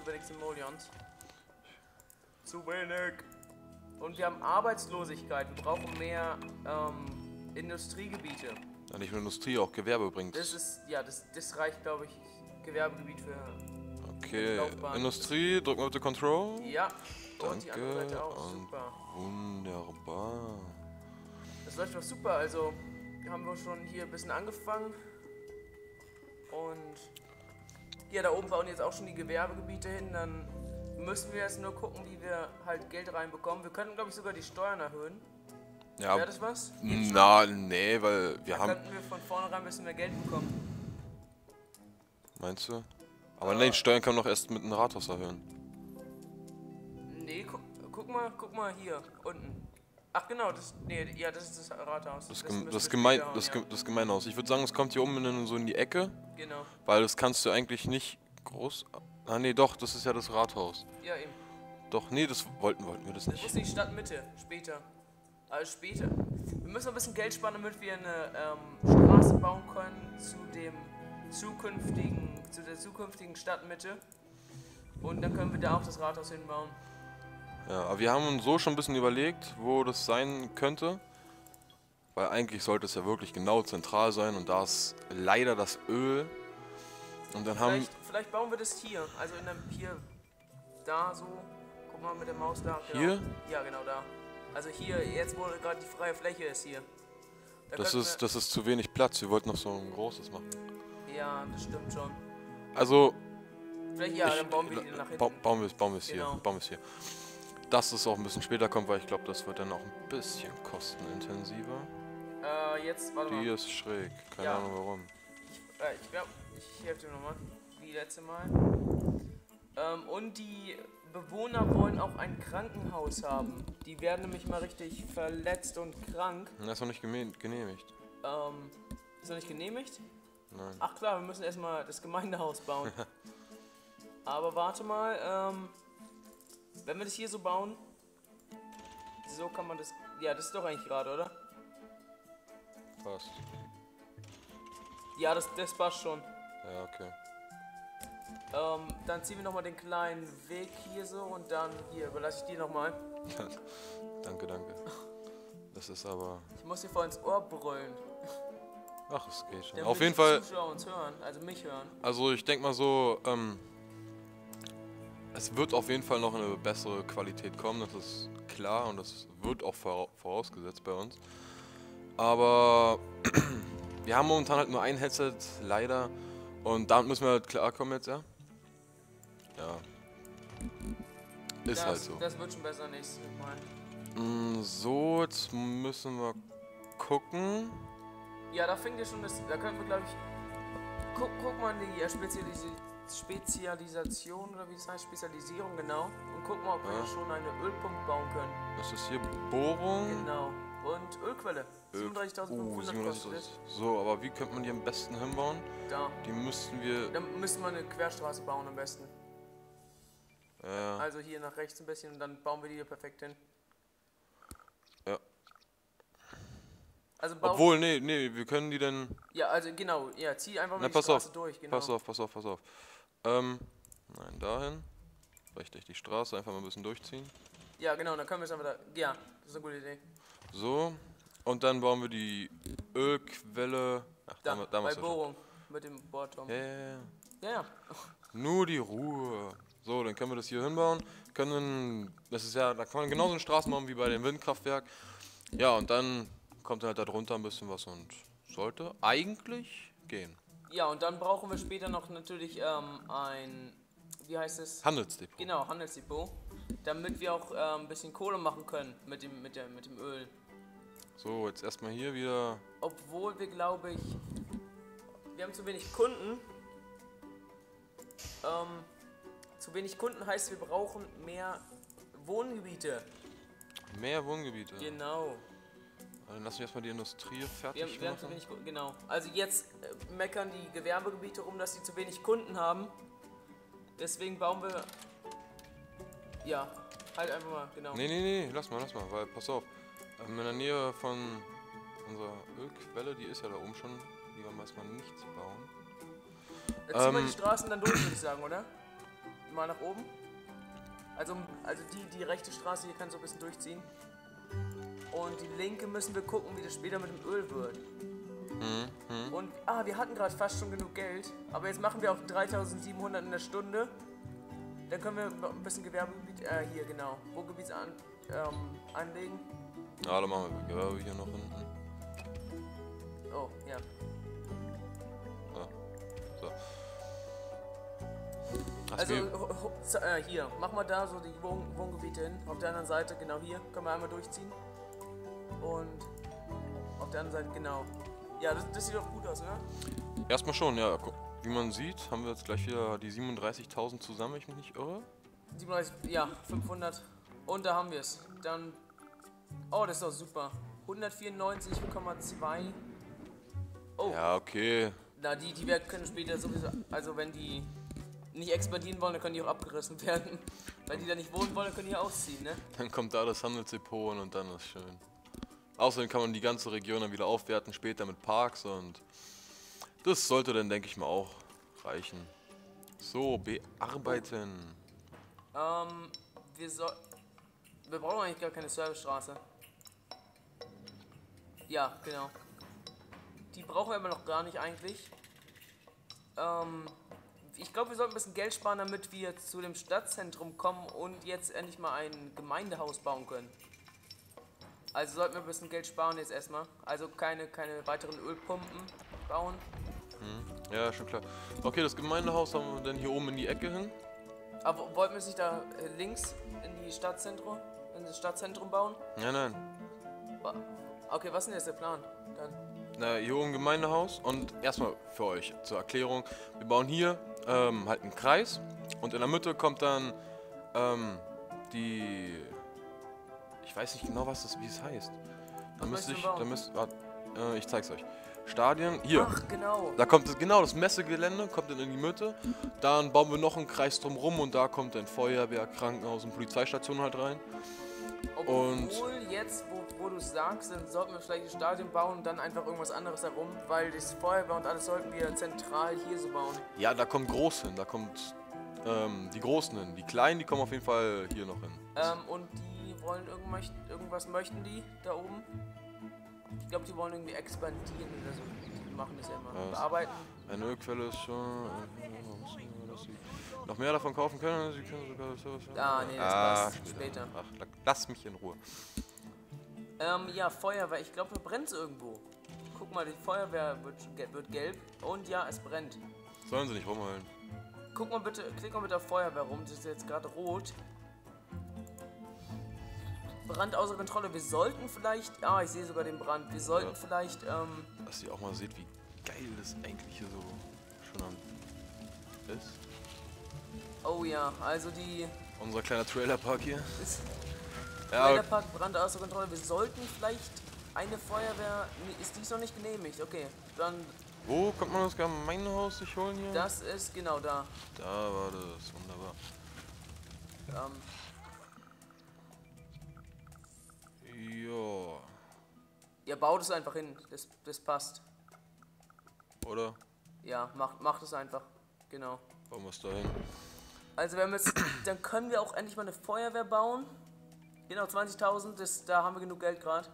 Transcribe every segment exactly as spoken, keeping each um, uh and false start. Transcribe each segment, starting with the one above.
zu wenig Simoleons. Zu wenig. Und wir haben Arbeitslosigkeit. Wir brauchen mehr ähm, Industriegebiete. Ja, nicht nur Industrie, auch Gewerbe bringt. Das ist, ja, das, das reicht, glaube ich, Gewerbegebiet für... Okay, Laufbahn. Industrie, drück mal bitte Control. Ja, und die Danke. andere Seite auch, Und super. wunderbar. Das läuft doch super, also haben wir schon hier ein bisschen angefangen. Und ja, da oben bauen jetzt auch schon die Gewerbegebiete hin, dann müssen wir jetzt nur gucken, wie wir halt Geld reinbekommen. Wir könnten, glaube ich, sogar die Steuern erhöhen. Ja, Wäre das was? na, nee, weil wir Dann haben... könnten wir von vornherein ein bisschen mehr Geld bekommen. Meinst du? Aber nein, Steuern kann man doch erst mit einem Rathaus erhöhen. Nee, guck, guck mal, guck mal hier, unten. Ach genau, das, nee, ja, das ist das Rathaus. Das, Das Gem müssen das, wir Gemein später hauen, das, ja. Ge das Gemeinhaus. Ich würde sagen, es kommt hier oben in, so in die Ecke, Genau, weil das kannst du eigentlich nicht groß... Ah nee, doch, das ist ja das Rathaus. ja eben. Doch, nee, das wollten, wollten wir das Das muss nicht. in die Stadtmitte, später. Also später. Wir müssen ein bisschen Geld sparen, damit wir eine ähm, Straße bauen können zu dem zukünftigen, zu der zukünftigen Stadtmitte. Und dann können wir da auch das Rathaus hinbauen. Ja, aber wir haben uns so schon ein bisschen überlegt, wo das sein könnte. Weil eigentlich sollte es ja wirklich genau zentral sein und da ist leider das Öl. Und dann haben... Vielleicht, vielleicht bauen wir das hier, also in einem hier, da so. Guck mal mit der Maus da. Genau. Hier? Ja, genau da. Also hier, jetzt wo gerade die freie Fläche ist hier. Da Das könnten ist, das ist zu wenig Platz, wir wollten noch so ein großes machen. wir, ja, das stimmt schon. Also, Vielleicht, ja, ich, dann bauen wir die nach ba hinten. bauen wir es bauen wir es Genau. hier, bauen wir es hier. Dass es auch ein bisschen später kommt, weil ich glaube, das wird dann auch ein bisschen kostenintensiver. Äh, jetzt, warte mal. Die ist schräg, keine Ja. Ahnung warum. Äh, ich glaube, ich helfe dir nochmal, wie letzte Mal. Ähm, und die Bewohner wollen auch ein Krankenhaus haben. Die werden nämlich mal richtig verletzt und krank. Das ist noch nicht geneh- genehmigt. Ähm, ist noch nicht genehmigt? Nein. Ach klar, wir müssen erstmal das Gemeindehaus bauen. Aber warte mal, ähm, wenn wir das hier so bauen, so kann man das, ja, das ist doch eigentlich gerade, oder? Passt. Ja, das, das passt schon. Ja, okay. Ähm, dann ziehen wir nochmal den kleinen Weg hier so und dann hier überlasse ich dir nochmal. Danke, danke. Das ist aber... Ich muss dir vor ins Ohr brüllen. Ach, es geht schon. Damit Auf jeden die Fall, Zuschauer uns hören, also mich hören. also ich denke mal so, ähm, es wird auf jeden Fall noch eine bessere Qualität kommen, das ist klar und das wird auch vora- vorausgesetzt bei uns. Aber wir haben momentan halt nur ein Headset, leider, und damit müssen wir halt klarkommen jetzt, ja? Ja. Ist das, halt so. Das wird schon besser nächstes Mal. Mm, So, jetzt müssen wir gucken. Ja, da fängt ja schon das, da können wir glaube ich, guck, guck mal in die äh, Spezialis Spezialisation oder wie es heißt, Spezialisierung genau. Und guck mal, ob wir Ja. hier schon eine Ölpumpe bauen können. Das ist hier Bohrung. Genau. Und Ölquelle. Öl- siebenunddreißigtausendfünfhundert Uh, kostet es. So, aber wie könnte man die am besten hinbauen? Da. Die müssten wir... Dann müsste man eine Querstraße bauen am besten. Ja, Also hier nach rechts ein bisschen und dann bauen wir die hier perfekt hin. ja. Also bauen, Obwohl, nee, nee, wir können die denn... ja, also genau, ja, zieh einfach mal Na, die pass Straße auf, durch, genau. pass auf, pass auf, pass auf. Ähm, nein, dahin. Richtig, die Straße einfach mal ein bisschen durchziehen. Ja, genau, dann können wir es einfach da. Ja, das ist eine gute Idee. So, und dann bauen wir die Ölquelle... Ach, Da, damals, damals bei ja schon. Bohrung mit dem Bohrturm. Ja, ja, ja. Ja, ja. Nur die Ruhe. So, dann können wir das hier hinbauen. Können, das ist ja, da kann man genauso eine Straße machen wie bei dem Windkraftwerk. Ja, und dann kommt halt da drunter ein bisschen was und sollte eigentlich gehen. Ja, und dann brauchen wir später noch natürlich ähm, ein, wie heißt es? Handelsdepot. Genau, Handelsdepot. Damit wir auch ähm, ein bisschen Kohle machen können mit dem, mit, der, mit dem Öl. So, jetzt erstmal hier wieder. Obwohl wir, glaube ich, wir haben zu wenig Kunden. Ähm, zu wenig Kunden heißt, wir brauchen mehr Wohngebiete. Mehr Wohngebiete. Genau. Dann lassen wir erstmal die Industrie fertig Wir, wir haben zu machen. wenig Kunden, genau. Also jetzt äh, meckern die Gewerbegebiete rum, dass sie zu wenig Kunden haben. Deswegen bauen wir, ja, halt einfach mal, genau. Nee, nee, nee, lass mal, lass mal, weil, pass auf. Ähm, in der Nähe von unserer Ölquelle, die ist ja da oben schon, die wollen wir erstmal nichts bauen. Jetzt ziehen wir ähm, die Straßen dann durch, würde ich sagen, oder? mal nach oben. Also, also die, die rechte Straße hier kann so ein bisschen durchziehen. Und die linke müssen wir gucken, wie das später mit dem Öl wird. Hm, hm. Und, ah, wir hatten gerade fast schon genug Geld. Aber jetzt machen wir auch dreitausendsiebenhundert in der Stunde. Dann können wir noch ein bisschen Gewerbegebiet, äh, hier genau, Wohngebiet an, ähm, anlegen. Ja, dann machen wir Gewerbe hier noch hinten. Oh, ja. Ja. So. Hast Also, du- ho- ho- z- äh, hier, mach mal da so die Wohn Wohngebiete hin. Auf der anderen Seite, genau hier, können wir einmal durchziehen. Und auf der anderen Seite, genau. Ja, das, das sieht doch gut aus, ne? Erstmal schon, ja. Guck, wie man sieht, haben wir jetzt gleich wieder die siebenunddreißigtausend zusammen, wenn ich mich nicht irre. siebenunddreißig, ja, fünfhundert. Und da haben wir es. Dann, oh, das ist doch super. hundertvierundneunzig Komma zwei. Oh, Ja, okay. na, die, die werden können später sowieso, also wenn die nicht expandieren wollen, dann können die auch abgerissen werden. Wenn die da nicht wohnen wollen, dann können die ausziehen, ne? Dann kommt da das Handelsdepot und dann ist schön. Außerdem kann man die ganze Region dann wieder aufwerten, später mit Parks und das sollte dann, denke ich mal, auch reichen. So, bearbeiten. Ähm, wir soll... Wir brauchen eigentlich gar keine Servicestraße. Ja, genau. Die brauchen wir aber noch gar nicht eigentlich. Ähm, ich glaube, wir sollten ein bisschen Geld sparen, damit wir zu dem Stadtzentrum kommen und jetzt endlich mal ein Gemeindehaus bauen können. Also sollten wir ein bisschen Geld sparen jetzt erstmal. Also keine, keine weiteren Ölpumpen bauen. Hm. Ja, schon klar. Okay, das Gemeindehaus haben wir dann hier oben in die Ecke hin. Aber wollten wir sich da äh, links in die Stadtzentrum, in das Stadtzentrum bauen? Nein, nein. Wa- Okay, was ist denn jetzt der Plan? Dann. Na, hier oben Gemeindehaus und erstmal für euch zur Erklärung. Wir bauen hier ähm, halt einen Kreis und in der Mitte kommt dann ähm, die... Ich weiß nicht genau, was das, wie es heißt. Da Was müsste möchtest ich, du bauen? da müsst, wart, äh, ich zeig's euch. Stadien, hier. Ach, genau. Da kommt das, genau das Messegelände, kommt dann in die Mitte. Dann bauen wir noch einen Kreis drumrum und da kommt dann Feuerwehr, Krankenhaus und Polizeistation halt rein. Obwohl jetzt, wo, wo du sagst, dann sollten wir vielleicht ein Stadion bauen und dann einfach irgendwas anderes herum, weil das Feuerwehr und alles sollten wir zentral hier so bauen. Ja, da kommt groß hin, da kommt ähm, die Großen hin. Die Kleinen, die kommen auf jeden Fall hier noch hin. Ähm, und die wollen irgend möcht, irgendwas möchten die da oben? Ich glaube, die wollen irgendwie expandieren oder so. Die machen das ja immer. Ja, das- Bearbeiten. Eine Ölquelle ist schon... dass sie noch mehr davon kaufen können, sie können sogar... Service- Ah, nee, das Ah, passt später. Ach, la- lass mich in Ruhe. Ähm, ja, Feuerwehr. Ich glaube, da brennt es irgendwo. Guck mal, die Feuerwehr wird, ge- wird gelb. Und ja, es brennt. Sollen sie nicht rumheulen. Guck mal bitte, klick mal mit der Feuerwehr rum. Das ist jetzt gerade rot. Brand außer Kontrolle. Wir sollten vielleicht... Ah, ich sehe sogar den Brand. Wir sollten Ja. vielleicht... Ähm, Dass ihr auch mal seht, wie geil das eigentlich hier so schon am ist. oh ja, also die... Unser kleiner Trailerpark hier. Ist, Ja, Trailerpark, Brand außer Kontrolle. Wir sollten vielleicht eine Feuerwehr... Nee, ist dies noch nicht genehmigt? Okay, dann... wo kommt man das Gemeindehaus sich holen hier? Das ist genau da. Da war das, wunderbar. Ähm, Ja, ja, baut es einfach hin. Das, das passt. oder? Ja, macht, macht es einfach. Genau. Bauen wir es da hin. Also wenn wir jetzt, dann können wir auch endlich mal eine Feuerwehr bauen. Genau, zwanzigtausend, das, da haben wir genug Geld gerade.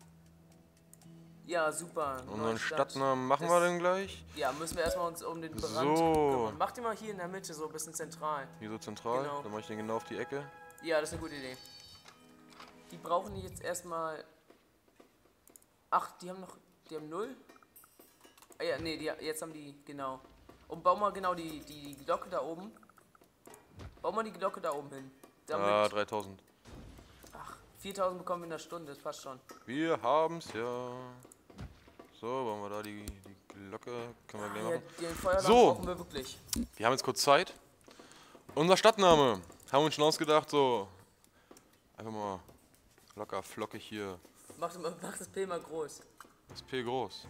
Ja, super. Unseren neue Stadt. Stadtnamen machen Das- wir dann gleich. Ja, müssen wir erstmal uns um den Brand So. kümmern. Mach die mal hier in der Mitte, so ein bisschen zentral. Hier so zentral. Genau. Dann mache ich den genau auf die Ecke. Ja, das ist eine gute Idee. Die brauchen jetzt erstmal... Ach, die haben noch... Die haben null? Ah ja, nee, die, jetzt haben die... Genau. Und bau mal genau die, die Glocke da oben. Bau mal die Glocke da oben hin. Damit, Ah, dreitausend. ach, viertausend bekommen wir in der Stunde, das passt schon. Wir haben's ja. So, bauen wir da die, die Glocke. Können wir gleich Ja, machen. den Feueralarm So. brauchen wir wirklich. Wir haben jetzt kurz Zeit. Unser Stadtname. Haben wir uns schon ausgedacht, so. Einfach mal locker flockig hier. Mach, mach das P mal groß. Das P groß.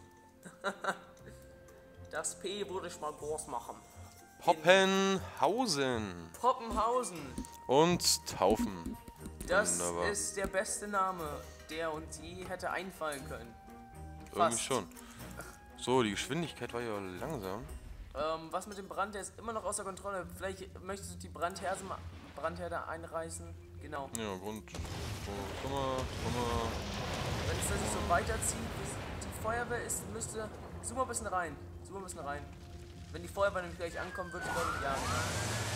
Das P würde ich mal groß machen. Poppenhausen. Poppenhausen. Und Taufen. Das Wunderbar. ist der beste Name, der uns je hätte einfallen können. Irgendwie Fast. schon. So, die Geschwindigkeit war ja langsam. Ähm, was mit dem Brand, der ist immer noch außer Kontrolle. Vielleicht möchtest du die Brandherde, Brandherde einreißen. Genau. Ja, Grund. Oh, komm mal, komm mal. Wenn es sich so weiterzieht, bis die Feuerwehr ist, müsste. Zoom mal ein bisschen rein. Zoom mal ein bisschen rein. Wenn die Feuerwehr nämlich gleich ankommen wird, glaube ich, ja, genau.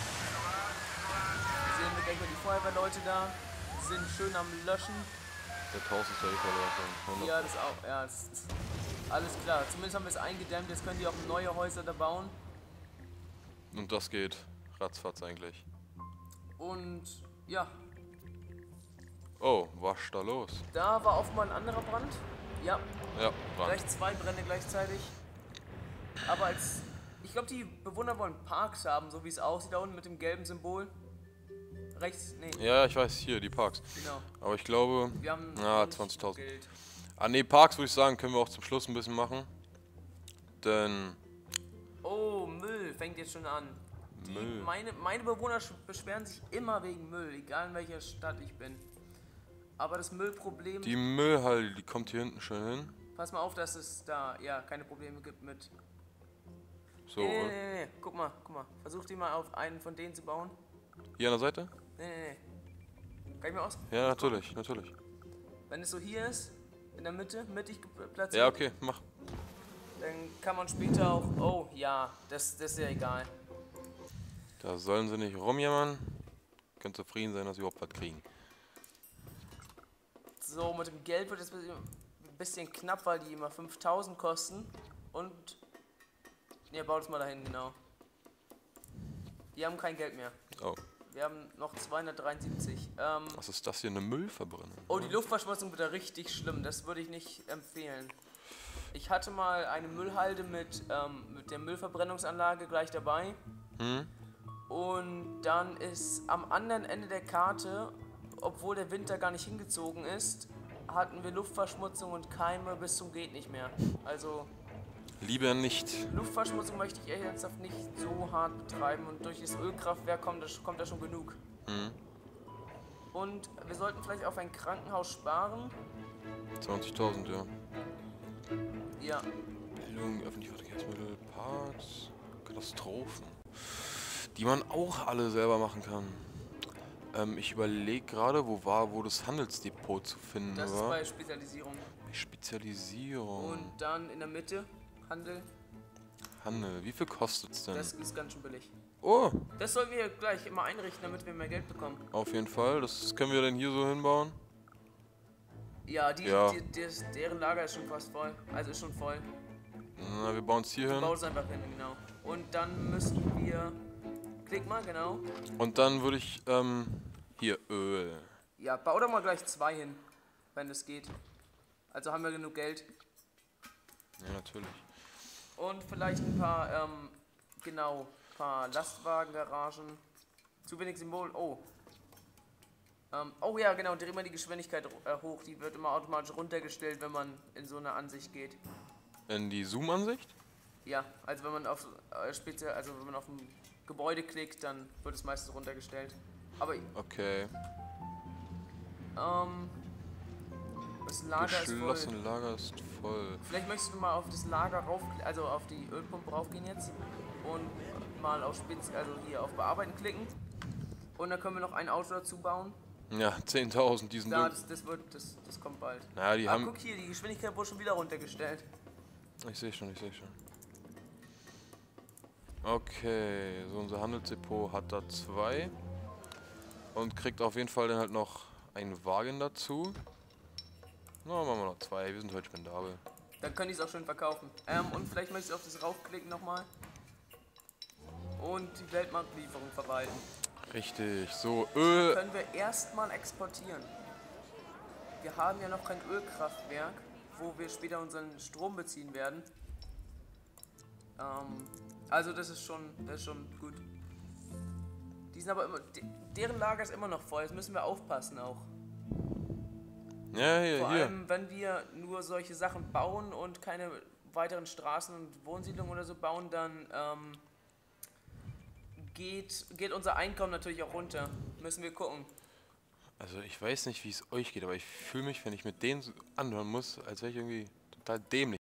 Sehen wir gleich mal die Feuerwehrleute da. Sind schön am Löschen. Der Haus ist ja eh verloren. Ja, das auch. Ja, das ist alles klar. Zumindest haben wir es eingedämmt. Jetzt können die auch neue Häuser da bauen. Und das geht ratzfatz eigentlich. Und ja. Oh, was da los? Da war offenbar ein anderer Brand. Ja. Ja, Brand. Gleich zwei Brände gleichzeitig. Aber als. Ich glaube, die Bewohner wollen Parks haben, so wie es aussieht da unten mit dem gelben Symbol. Rechts, nee. Ja, ich weiß, hier, die Parks. Genau. Aber ich glaube. Wir haben Ja, nicht zwanzigtausend. Geld. Ah, nee, Parks würde ich sagen, können wir auch zum Schluss ein bisschen machen. Denn. Oh, Müll fängt jetzt schon an. Die, Müll. Meine, meine Bewohner sch- beschweren sich immer wegen Müll, egal in welcher Stadt ich bin. Aber das Müllproblem. Die Müllhalde, die kommt hier hinten schön hin. Pass mal auf, dass es da ja keine Probleme gibt mit. So, Nee, nee, oder? nee, nee, guck mal, guck mal. Versuch die mal auf einen von denen zu bauen. Hier an der Seite? Nee, nee, nee. Kann ich mir aus? Ja, natürlich, natürlich. Wenn es so hier ist, in der Mitte, mittig gep- platziert, Ja, okay, mach. dann kann man später auch. Oh, ja, das, das ist ja egal. Da sollen sie nicht rumjammern. Können zufrieden sein, dass sie überhaupt was kriegen. So, mit dem Geld wird es ein bisschen knapp, weil die immer fünftausend kosten. Und. Ne, baut es mal dahin, genau. Die haben kein Geld mehr. Oh, Wir haben noch zweihundertdreiundsiebzig. Ähm, was ist das hier? Eine Müllverbrennung? oh, die Luftverschmutzung wird da richtig schlimm. Das würde ich nicht empfehlen. Ich hatte mal eine Müllhalde mit, ähm, mit der Müllverbrennungsanlage gleich dabei. Hm? Und dann ist am anderen Ende der Karte, obwohl der Winter gar nicht hingezogen ist, hatten wir Luftverschmutzung und Keime bis zum geht nicht mehr. Also Lieber nicht. Luftverschmutzung möchte ich ernsthaft nicht so hart betreiben und durch das Ölkraftwerk kommt da, kommt da schon genug. Hm? Und wir sollten vielleicht auf ein Krankenhaus sparen. zwanzigtausend, ja. Ja, Bildung, öffentliche Verkehrsmittel, Parks, Katastrophen. Die man auch alle selber machen kann. Ähm, ich überlege gerade, wo war, wo das Handelsdepot zu finden das ist war. bei Spezialisierung. Spezialisierung. Und dann in der Mitte Handel. Handel. Wie viel kostet's denn? Das ist ganz schön billig. Oh, Das sollten wir gleich immer einrichten, damit wir mehr Geld bekommen. auf jeden Fall. Das können wir denn hier so hinbauen? Ja, die, Ja. Die, die, deren Lager ist schon fast voll. Also ist schon voll. Na, wir bauen es hier hin. Baut es einfach hin, genau. Und dann müssten wir. Klick mal, genau. Und dann würde ich, ähm, hier, Öl. Ja, bau doch mal gleich zwei hin, wenn es geht. Also haben wir genug Geld. Ja, natürlich. Und vielleicht ein paar, ähm, genau, ein paar Lastwagengaragen. Zu wenig Symbol. Oh. Ähm, oh ja, genau, dreh mal die Geschwindigkeit äh, hoch. Die wird immer automatisch runtergestellt, wenn man in so eine Ansicht geht. In die Zoom-Ansicht? Ja, also wenn man auf äh, speziell, also wenn man auf ein Gebäude klickt, dann wird es meistens runtergestellt. Aber Okay. ähm, das Lager ist voll. Geschlossene Lager ist voll. Vielleicht möchtest du mal auf das Lager rauf, also auf die Ölpumpe raufgehen jetzt und mal auf Spitz, also hier auf Bearbeiten klicken. Und dann können wir noch ein Auto dazu bauen. Ja, zehntausend, diesen Ja, Ding. das, das wird, das, das kommt bald. Naja, die Ah, haben. guck hier, die Geschwindigkeit wurde schon wieder runtergestellt. Ich sehe schon, ich sehe schon. Okay, so unser Handelsdepot hat da zwei. Und kriegt auf jeden Fall dann halt noch einen Wagen dazu. Na, machen wir noch zwei, wir sind heute spendabel. Dann können die es auch schön verkaufen. Ähm, und vielleicht möchtest du auf das raufklicken nochmal. Und die Weltmarktlieferung verwalten. Richtig, so Öl. Können wir erstmal exportieren. Wir haben ja noch kein Ölkraftwerk, wo wir später unseren Strom beziehen werden. Ähm, also das ist schon, das ist schon gut. Die sind aber immer, de, deren Lager ist immer noch voll, das müssen wir aufpassen auch. Ja, hier, Vor hier. allem, wenn wir nur solche Sachen bauen und keine weiteren Straßen und Wohnsiedlungen oder so bauen, dann ähm, geht, geht unser Einkommen natürlich auch runter. Müssen wir gucken. Also ich weiß nicht, wie es euch geht, aber ich fühle mich, wenn ich mit denen so anhören muss, als wäre ich irgendwie total dämlich.